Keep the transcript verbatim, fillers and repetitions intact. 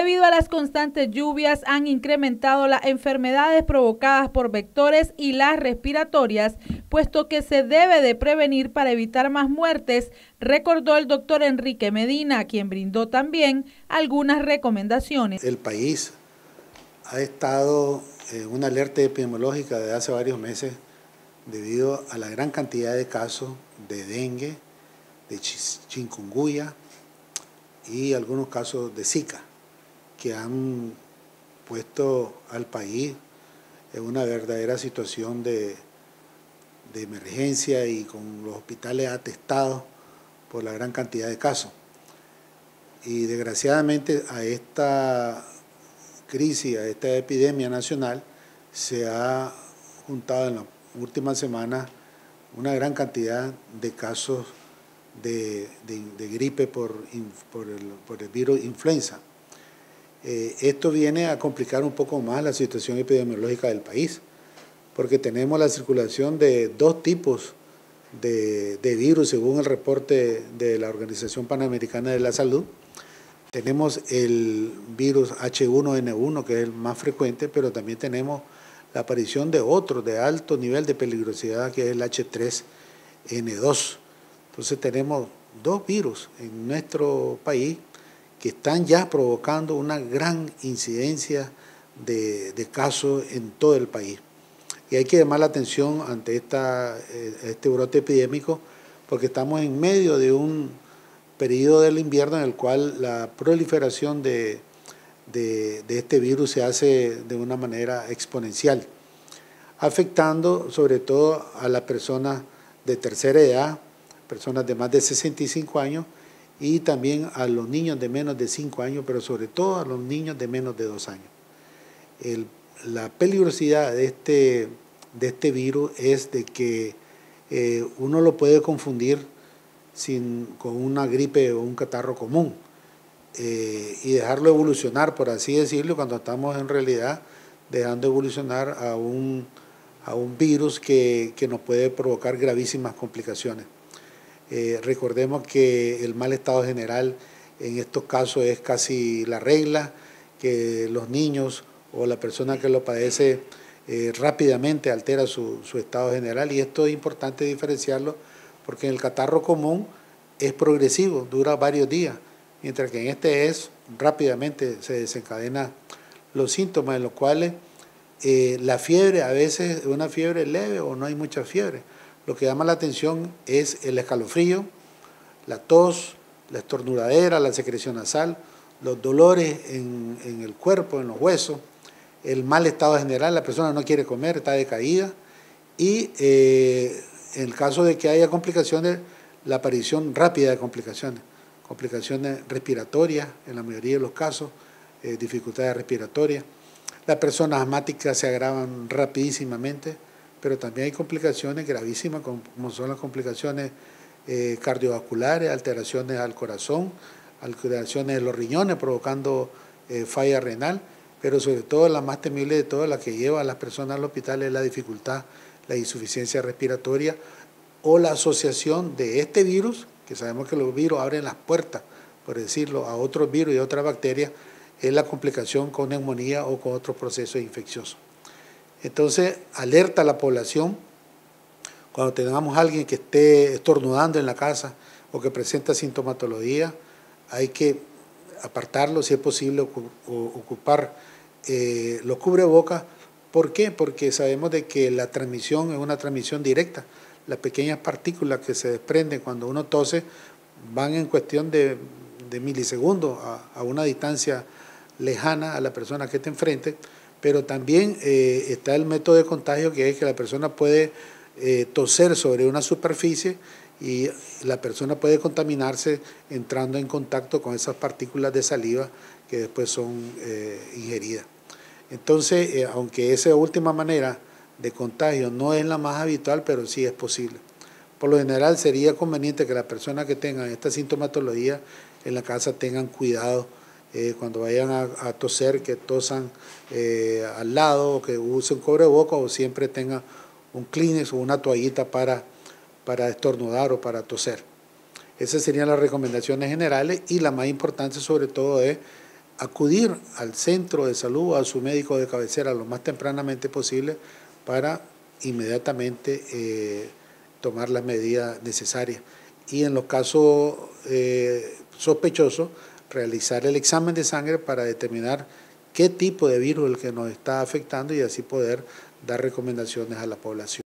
Debido a las constantes lluvias han incrementado las enfermedades provocadas por vectores y las respiratorias, puesto que se debe de prevenir para evitar más muertes, recordó el doctor Enrique Medina, quien brindó también algunas recomendaciones. El país ha estado en una alerta epidemiológica desde hace varios meses debido a la gran cantidad de casos de dengue, de chikungunya y algunos casos de Zika, que han puesto al país en una verdadera situación de, de emergencia y con los hospitales atestados por la gran cantidad de casos. Y desgraciadamente a esta crisis, a esta epidemia nacional, se ha juntado en las últimas semanas una gran cantidad de casos de, de, de gripe por, por, el, por el virus influenza. Eh, esto viene a complicar un poco más la situación epidemiológica del país, porque tenemos la circulación de dos tipos de, de virus, según el reporte de la Organización Panamericana de la Salud. Tenemos el virus H uno N uno, que es el más frecuente, pero también tenemos la aparición de otro de alto nivel de peligrosidad, que es el H tres N dos. Entonces tenemos dos virus en nuestro país que están ya provocando una gran incidencia de, de casos en todo el país. Y hay que llamar la atención ante esta, este brote epidémico, porque estamos en medio de un periodo del invierno en el cual la proliferación de, de, de este virus se hace de una manera exponencial, afectando sobre todo a las personas de tercera edad, personas de más de sesenta y cinco años, y también a los niños de menos de cinco años, pero sobre todo a los niños de menos de dos años. El, la peligrosidad de este, de este virus es de que eh, uno lo puede confundir sin, con una gripe o un catarro común eh, y dejarlo evolucionar, por así decirlo, cuando estamos en realidad dejando evolucionar a un, a un virus que, que nos puede provocar gravísimas complicaciones. Eh, recordemos que el mal estado general en estos casos es casi la regla, que los niños o la persona que lo padece eh, rápidamente altera su, su estado general, y esto es importante diferenciarlo porque en el catarro común es progresivo, dura varios días, mientras que en este es rápidamente se desencadenan los síntomas, en los cuales eh, la fiebre a veces es una fiebre leve o no hay mucha fiebre. Lo que llama la atención es el escalofrío, la tos, la estornudadera, la secreción nasal, los dolores en, en el cuerpo, en los huesos, el mal estado general, la persona no quiere comer, está decaída, y eh, en el caso de que haya complicaciones, la aparición rápida de complicaciones, complicaciones respiratorias en la mayoría de los casos, eh, dificultades respiratorias. Las personas asmáticas se agravan rapidísimamente, pero también hay complicaciones gravísimas, como son las complicaciones eh, cardiovasculares, alteraciones al corazón, alteraciones de los riñones, provocando eh, falla renal, pero sobre todo la más temible de todas, la que lleva a las personas al hospital, es la dificultad, la insuficiencia respiratoria o la asociación de este virus, que sabemos que los virus abren las puertas, por decirlo, a otros virus y a otras bacterias, es la complicación con neumonía o con otros procesos infecciosos. Entonces, alerta a la población cuando tengamos a alguien que esté estornudando en la casa o que presenta sintomatología, hay que apartarlo, si es posible, ocupar eh, los cubrebocas. ¿Por qué? Porque sabemos de que la transmisión es una transmisión directa. Las pequeñas partículas que se desprenden cuando uno tose van en cuestión de, de milisegundos a, a una distancia lejana a la persona que está enfrente. Pero también eh, está el método de contagio, que es que la persona puede eh, toser sobre una superficie y la persona puede contaminarse entrando en contacto con esas partículas de saliva que después son eh, ingeridas. Entonces, eh, aunque esa última manera de contagio no es la más habitual, pero sí es posible. Por lo general sería conveniente que las personas que tengan esta sintomatología en la casa tengan cuidado Eh, cuando vayan a, a toser, que tosan eh, al lado, o que usen cubrebocas, o siempre tengan un Kleenex o una toallita para, para estornudar o para toser. Esas serían las recomendaciones generales, y la más importante sobre todo es acudir al centro de salud o a su médico de cabecera lo más tempranamente posible para inmediatamente eh, tomar las medidas necesarias. Y en los casos eh, sospechosos, realizar el examen de sangre para determinar qué tipo de virus es el que nos está afectando y así poder dar recomendaciones a la población.